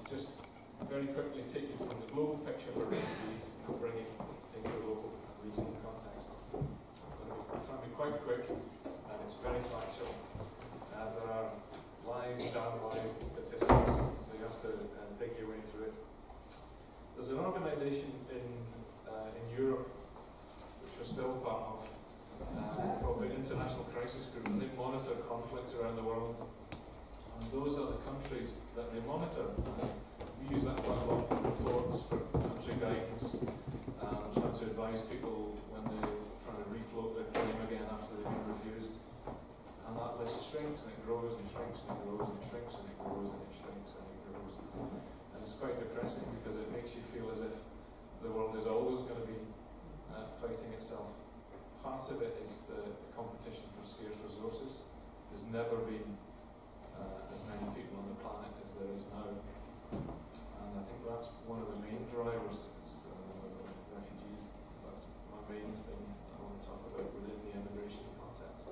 just very quickly take you from the global picture for refugees and bring it into a local regional context. I'm trying to be quite quick, and it's very factual. There are lies, damn lies, and statistics, so you have to dig your way through it. There's an organisation in Europe, which we're still part of, called the International Crisis Group, and they monitor conflict around the world. And those are the countries that they monitor. We use that quite a lot for reports, for country guidance, trying to advise people when they're trying to refloat their claim again after they've been refused. And that list shrinks and it grows and shrinks and it grows and it shrinks and it grows and it shrinks and it grows. And it's quite depressing because it makes you feel as if the world is always going to be fighting itself. Part of it is the competition for scarce resources. There's never been as many people on the planet as there is now. And I think that's one of the main drivers. It's refugees. That's my main thing I want to talk about within the immigration context.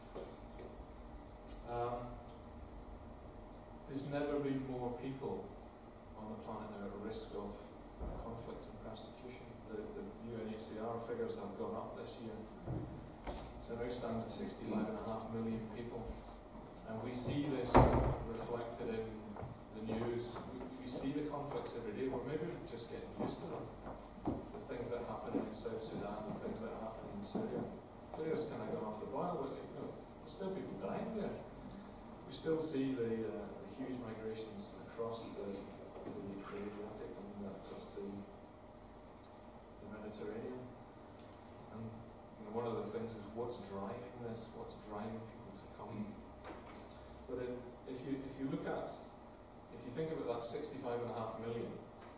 There's never been more people on the planet now at risk of conflict and persecution. The UNHCR figures have gone up this year. So now stands at 65.5 million people. And we see this reflected in the news. We see the conflicts every day. We're maybe just getting used to them. The things that are happening in South Sudan, the things that are happening in Syria. Syria's kind of gone off the boil, but there's still people dying there. We still see the huge migrations across the Adriatic and across the Mediterranean. And one of the things is what's driving this, what's driving people to come. But if you look at, if you think about that 65.5 million,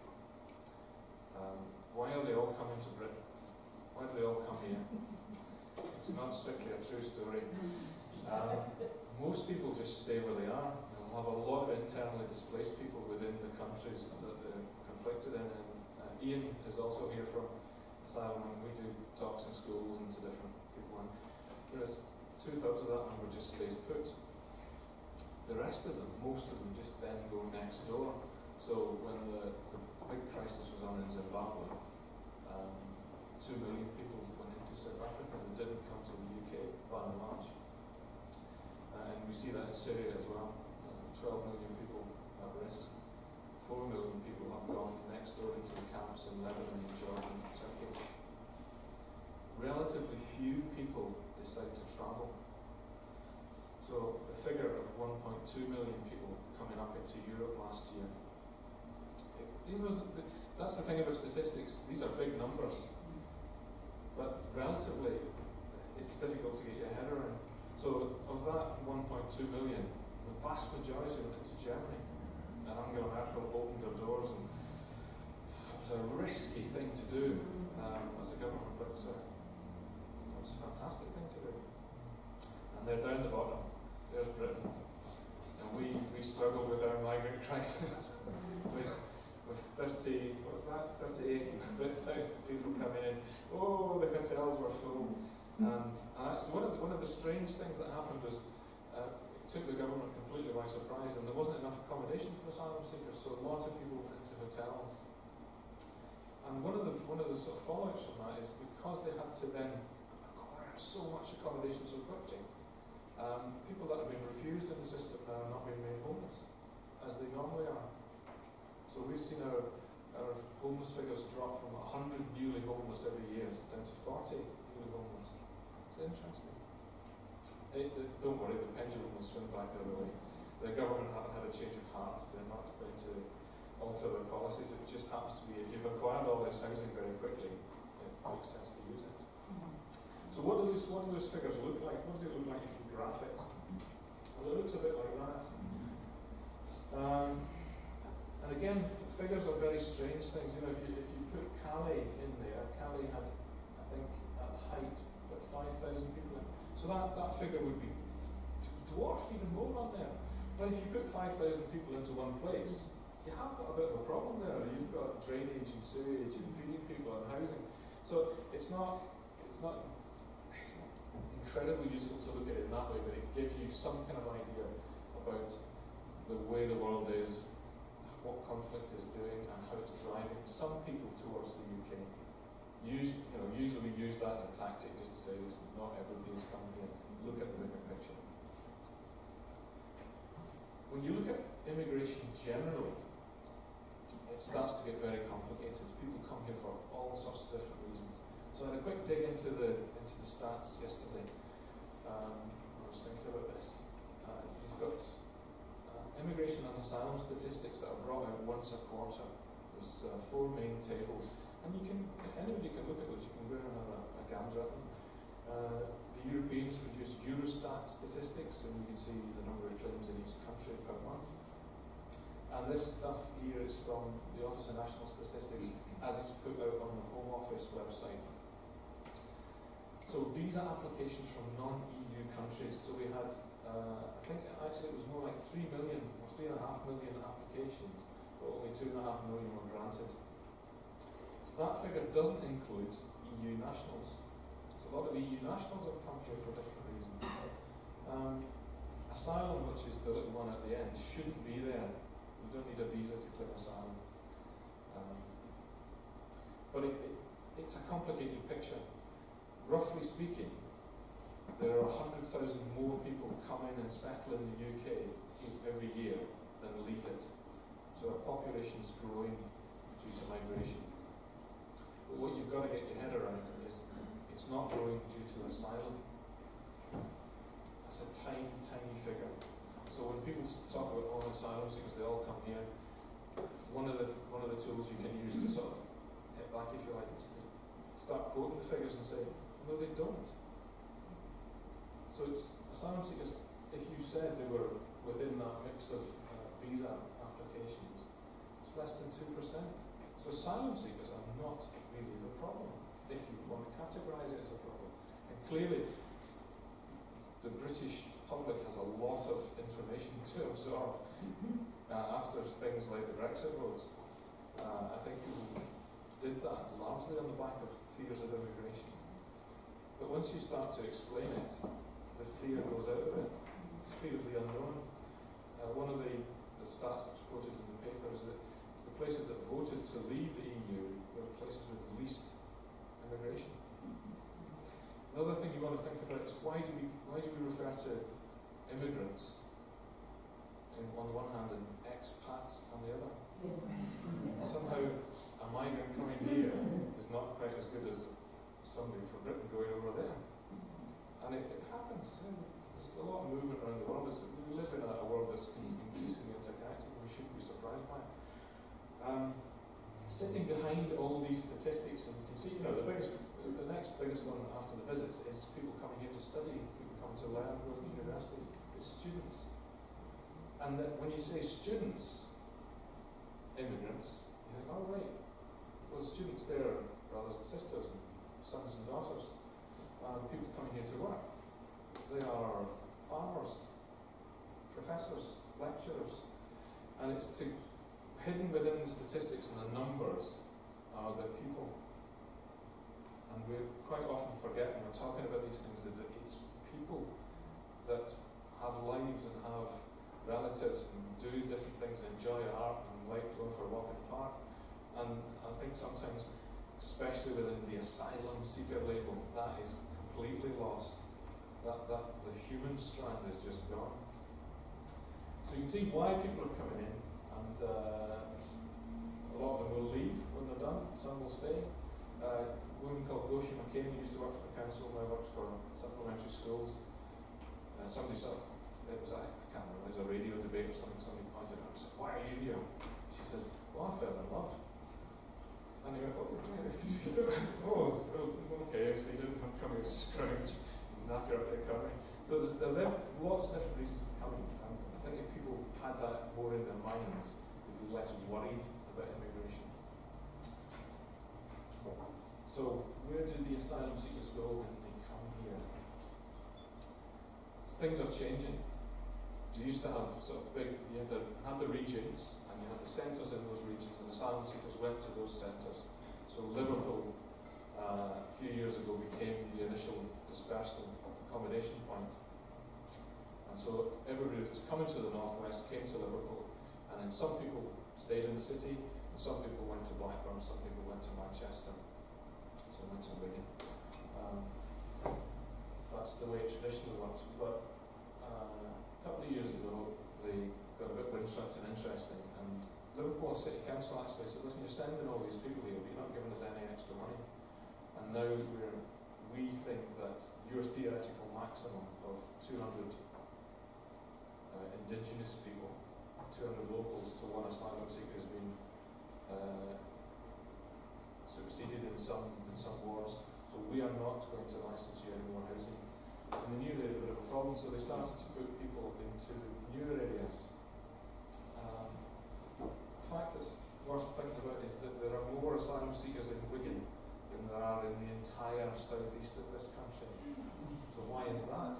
why are they all coming to Britain? Why do they all come here? It's not strictly a true story. Most people just stay where they are. We'll have a lot of internally displaced people within the countries that they're conflicted in. And Ian is also here from Asylum, and we do talks in schools and to different people. And there's 2/3 of that number just stays put. The rest of them, most of them, just then go next door. So when the big crisis was on in Zimbabwe, 2 million people went into South Africa and didn't come to the UK by and large. And we see that in Syria as well. 12 million people at risk. 4 million people have gone next door into the camps in Lebanon, Jordan, and Turkey. Relatively few people decide to travel. So the figure of 1.2 million people coming up into Europe last year. That's the thing about statistics. These are big numbers. But relatively, it's difficult to get your head around. So of that 1.2 million, the vast majority went into Germany. And Angela Merkel opened her doors, and it was a risky thing to do as a government, but it was a fantastic thing to do. And they're down the bottom. There's Britain. And we struggle with our migrant crisis with 38,000 people coming in. Oh, the hotels were full. And actually one of the strange things that happened was it took the government completely by surprise, and there wasn't enough accommodation for asylum seekers, so a lot of people went into hotels. And one of the sort of fallouts from that is because they had to then acquire so much accommodation so quickly, people that have been refused in the system now are not being made homeless, as they normally are. So we've seen our homeless figures drop from 100 newly homeless every year down to 40 newly homeless. It's interesting. Don't worry, the pendulum will swing back the other way. The government haven't had a change of heart. They're not going to alter their policies. It just happens to be, if you've acquired all this housing very quickly, it makes sense to use it. So what do those figures look like? What does it look like if you graph it? Well, it looks a bit like that. And again, figures are very strange things. If you put Calais in there, Calais had, I think, at the height, about 5,000 people in. So that figure would be dwarfed even more on there. But if you put 5,000 people into one place, you have got a bit of a problem there. You've got drainage and sewage and feeding people and housing. So it's not incredibly useful to look at it in that way, but it gives you some kind of idea about the way the world is, what conflict is doing and how it's driving some people towards the UK. Usually we use that as a tactic just to say, listen, not everybody is coming here. Look at the bigger picture. When you look at immigration generally, it starts to get very complicated. People come here for all sorts of different reasons. So I had a quick dig into the stats yesterday. I was thinking about this. You've got immigration and asylum statistics that are brought out once a quarter. There's 4 main tables, and anybody can look at those. You can go and have a gander at them. The Europeans produce Eurostat statistics, and you can see the number of claims in each country per month. And this stuff here is from the Office of National Statistics as it's put out on the Home Office website. So visa applications from non-EU countries. So we had, I think actually it was more like 3 million or 3.5 million applications, but only 2.5 million were granted. So that figure doesn't include EU nationals. So a lot of EU nationals have come here for different reasons. Asylum, which is the little one at the end, shouldn't be there. You don't need a visa to claim asylum. But it's a complicated picture. Roughly speaking, there are 100,000 more people come in and settle in the UK every year than leave it. So our population is growing due to migration. But what you've got to get your head around is it's not growing due to asylum. That's a tiny, tiny figure. So when people talk about all asylum seekers, they all come here. One of the tools you can use to sort of hit back, if you like, is to start quoting the figures and say, no, they don't. So it's asylum seekers, if you said they were within that mix of visa applications, it's less than 2%. So asylum seekers are not really the problem, if you want to categorise it as a problem. And clearly, the British public has a lot of information to absorb after things like the Brexit votes. I think people did that largely on the back of fears of immigration. But once you start to explain it, the fear goes out of it. It's fear of the unknown. One of the stats that's quoted in the paper is that the places that voted to leave the EU were the places with the least immigration. Another thing you want to think about is why do we refer to immigrants on the one hand and expats on the other? Somehow a migrant coming here is not quite as good as somebody from Britain going over there. And it happens. There's a lot of movement around the world. We live in a world that's increasingly interconnected, and we shouldn't be surprised by it. Sitting behind all these statistics, and you can see, the next biggest one after the visits is people coming here to study, people coming to learn, go to universities. It's students. And that when you say students, immigrants, you think, oh right, well students there are brothers and sisters, and sons and daughters, people coming here to work. They are farmers, professors, lecturers, and it's hidden within the statistics and the numbers are the people. And we quite often forget when we're talking about these things that it's people that have lives and have relatives and do different things and enjoy art and like going for a walk in the park. And I think sometimes, especially within the asylum seeker label, that is completely lost. That the human strand is just gone. So you can see why people are coming in, and a lot of them will leave when they're done. Some will stay. A woman called Goshi McCain used to work for the council, now works for supplementary schools. Somebody said, I can't remember, there was a radio debate or something, somebody pointed out and said, why are you here? She said, well, I fell in love. And he went, oh, okay, so you didn't come here to scrounge and knock her up the economy. So there's lots of different reasons for coming. And I think if people had that more in their minds, they'd be less worried about immigration. So where do the asylum seekers go when they come here? Things are changing. You used to have sort of you had the regions, and you had the centres in those regions, and asylum seekers went to those centres. So Liverpool, a few years ago, became the initial dispersal accommodation point. And so everybody that was coming to the northwest came to Liverpool, and then some people stayed in the city. And some people went to Blackburn, some people went to Manchester, some went to Wigan. That's the way it traditionally worked. But a couple of years ago, they got a bit windswept and interesting, and Liverpool City Council actually said, listen, you're sending all these people here, but you're not giving us any extra money. And now we think that your theoretical maximum of 200 indigenous people, 200 locals to one asylum seeker has been superseded in some wards, so we are not going to license you any more housing. And they knew they had a bit of a problem, so they started to put people into newer areas. The fact that's worth thinking about is that there are more asylum seekers in Wigan than there are in the entire southeast of this country. So why is that?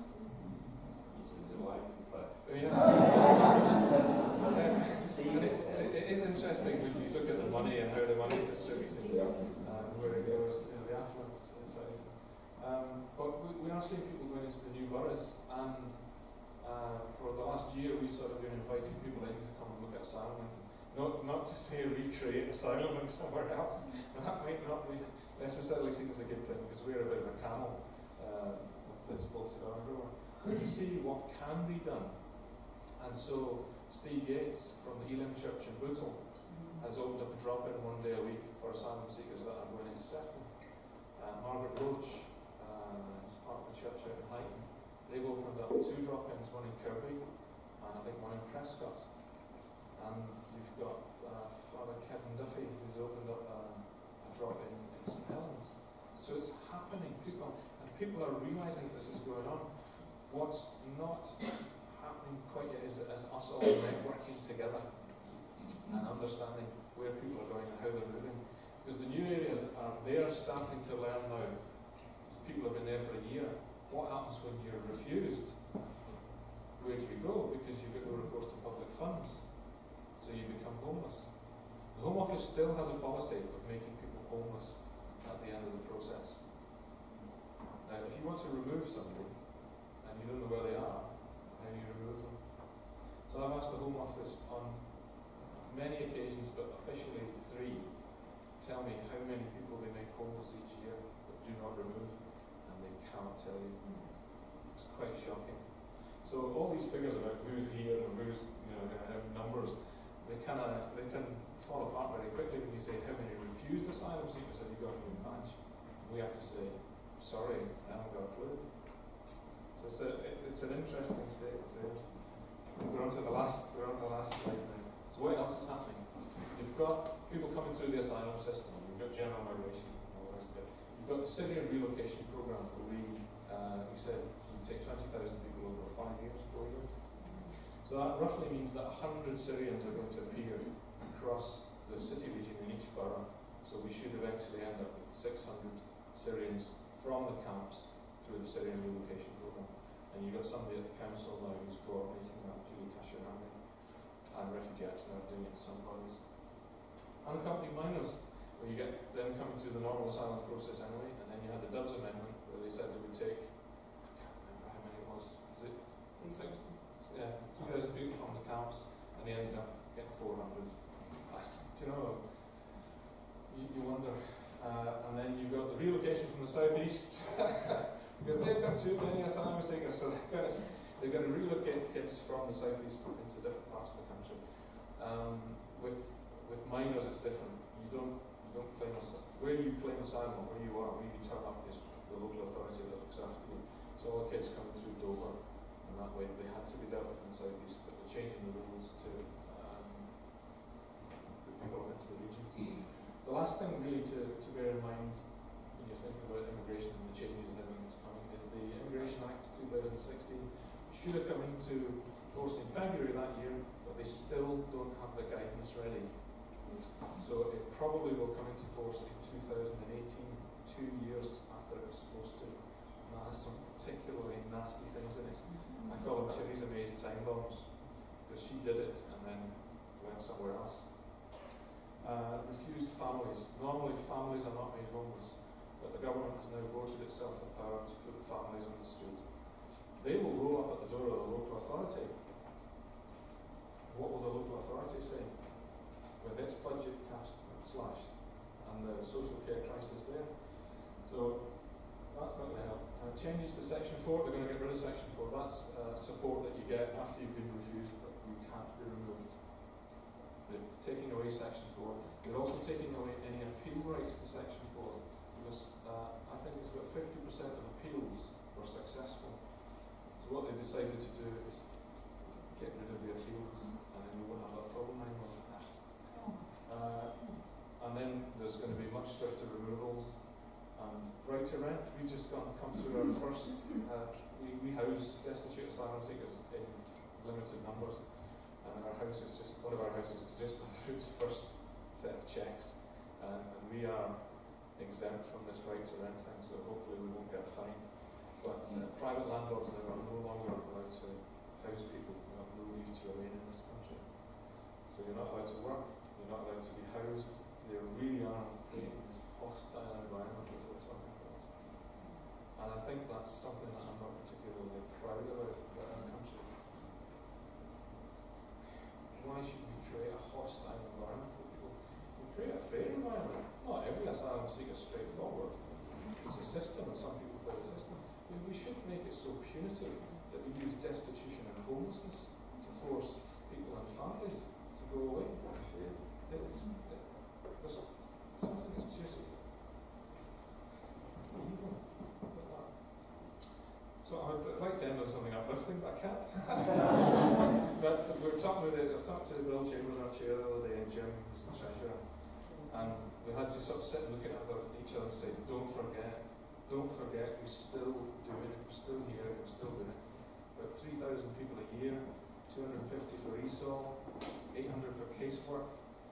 It is interesting when you look at the money and how the money is distributed, where it goes, the affluent side. But we are seeing people going into the new boroughs, and for the last year we've sort of been inviting people in to come and look at asylum. Not to say recreate asylum somewhere else. That might not be necessarily seen as a good thing, because we're a bit of a camel that's bolted on everywhere. But to see what can be done. And so Steve Yates from the Elim Church in Bootle has opened up a drop-in one day a week for asylum seekers that are going into Sefton. Margaret Roach, who's part of the church out in Highton, they've opened up 2 drop-ins, one in Kirby and I think one in Prescott. And you've got Father Kevin Duffy, who's opened up a drop-in in St Helens. So it's happening. People are realising that this is going on. What's not happening quite yet is us all networking together and understanding where people are going and how they're moving. Because the new areas they're starting to learn now. People have been there for a year. What happens when you're refused? Where do you go? Because you've got no recourse to public funds. So you become homeless. The Home Office still has a policy of making people homeless at the end of the process. Now, if you want to remove somebody, and you don't know where they are, how do you remove them? So I've asked the Home Office on many occasions, but officially 3, tell me how many people they make homeless each year but do not remove, and they can't tell you. It's quite shocking. So all these figures about who's here and who's, numbers, they can fall apart very quickly when you say how many refused asylum seekers have you got in your patch. We have to say, sorry, I haven't got a clue. So it's an interesting state of affairs. We're on the last slide now. So what else is happening? You've got people coming through the asylum system. You've got general migration and all the rest of it. You've got the Syrian relocation program where we said we take 20,000 people over 5 years, 4 years. So that roughly means that 100 Syrians are going to appear across the city region in each borough. So we should eventually end up with 600 Syrians from the camps through the Syrian relocation program. And you've got somebody at the council now who's coordinating that, Julie Kashirami, and Refugee Action are doing it in some bodies. Unaccompanied minors, where you get them coming through the normal asylum process anyway, and then you had the Dubs Amendment where they said they would take, I can't remember how many it was it 3,000? Yeah, 2,000 people from the camps, and they ended up getting 400. You wonder. And then you've got the relocation from the southeast, because they've got too many asylum seekers, so they're going to relocate kids from the southeast into different parts of the country. With minors, it's different. You don't claim asylum. Where you claim asylum, where you are, where you turn up is the local authority that looks after you. So all the kids coming through Dover, and that way they had to be dealt with in the southeast, but they're changing the rules to put people into the regions. The last thing really to bear in mind when you're thinking about immigration and the changes and everything that's coming is the Immigration Act 2016. It should have come into force in February that year, but they still don't have the guidance ready. So it probably will come into force in 2018, 2 years after it was supposed to. And that has some particularly nasty things in it. I call them Theresa May's time bombs, because she did it and then went somewhere else. Refused families. Normally families are not made homeless, but the government has now voted itself the power to put families on the street. They will roll up at the door of the local authority. What will the local authority say? with its budget slashed and the social care crisis there. So that's not going to help. Changes to Section 4, they're going to get rid of Section 4. That's support that you get after you've been refused, but you can't be removed. They're taking away Section 4. They're also taking away any appeal rights to Section 4, because I think it's about 50% of appeals were successful. So what they decided to do is get rid of the appeals, and then we won't have that problem anymore. And then there's going to be much swifter removals. Right to rent, we just come through our first, we house destitute asylum seekers in limited numbers, and our house is just, one of our houses has just gone through its first set of checks, and we are exempt from this right to rent thing, so hopefully we won't get a fine. But private landlords now are no longer allowed to house people who have no leave to remain in this country. So you're not allowed to work, you're not allowed to be housed. They really are creating this hostile environment that we're talking about. And I think that's something that I'm not particularly proud about our country. Why should we create a hostile environment for people? We create a fair environment. Not every asylum seeker is straightforward. It's a system, and some people play the system. We should make it so punitive that we use destitution and homelessness to force people and families to go away. There's something that's just evil about that. So I'd like to end on something uplifting, but I can't. But I was talking to Bill Chambers, our chair, the other day, and Jim, who's the treasurer, and we had to sort of sit and look at each other and say, don't forget, we're still doing it, we're still here, we're still doing it. About 3,000 people a year, 250 for ESOL, 800 for casework.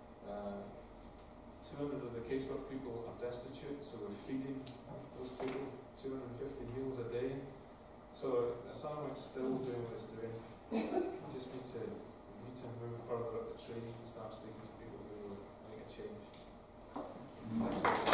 200 of the casework people are destitute, so we're feeding those people 250 meals a day. So Asylum is still doing what it's doing. We just need to move further up the tree and start speaking to people who will make a change. Thanks.